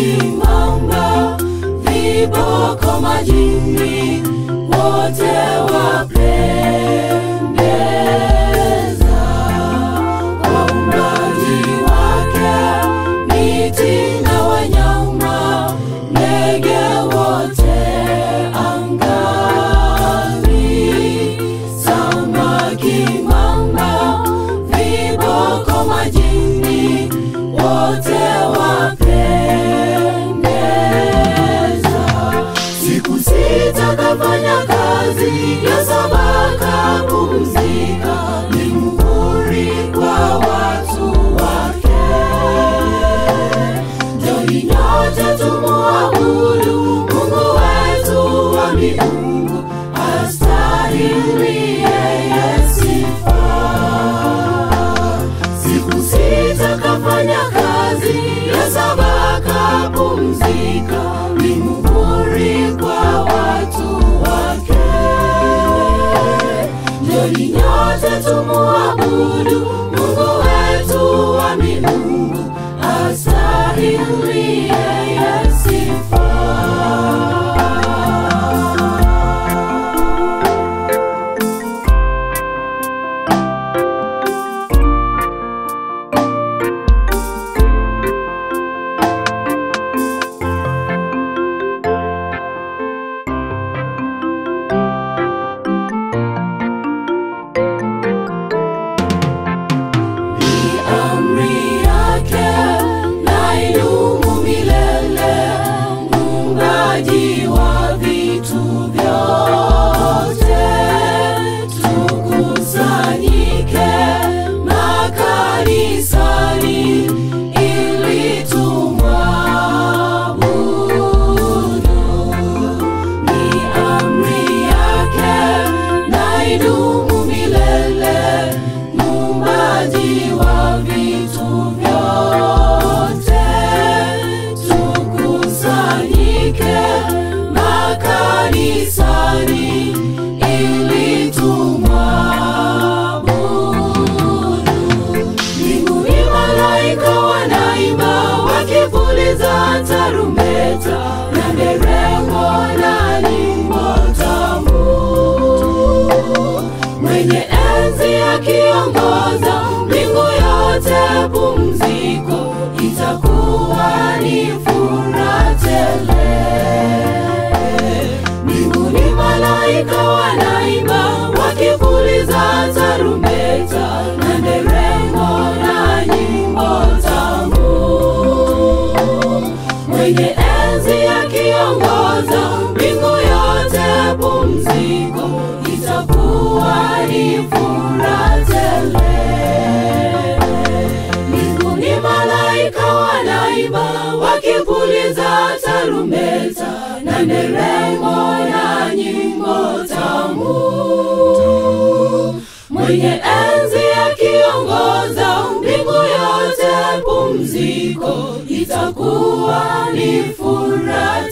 mamba, viboko majini, wote wapendeza. Waumbaji wake, miti na wanyama, ndege wote angani, samaki, mamba, viboko majini, wote wapendeza. Siku sita kafanya kazi, ya saba kapumzika. Ni muhuri kwa watu wake. Njoni nyote tumuabudu Mungu wetu wa miungu, astahili yeye sifa. Siku sita kafanya kazi, ya saba kapumzika. Ni muhuri kwa watu wake. Njoni nyote tumuabudu Mungu wetu wa miungu, astahili yeye sifa. Wa vitu vyote, tukusanyike makanisani ili tumwabudu. Ni amri yake na idumu milele, muumbaji wa vitu vyote, tukusanyike makanisani ili tumwabudu. Mbinguni malaika wanaimba, wakipuliza tarumbeta na nderemo na nyimbo tamu. Mwenye enzi akiongoza mbingu yote, pumziko itakuwa ni furaha tele. Mbinguni malaika wanaimba, wakipuliza tarumbeta na nderemo na nyimbo tamu. Mwenye enzi akiongoza mbingu yote, pumziko itakuwa ni furaha tele. Mbinguni malaika wanaimba, wakipuliza tarumbeta na nderemo na nyimbo tamu. Mwenye enzi akiongoza mbingu yote, pumziko itakuwa ni furaha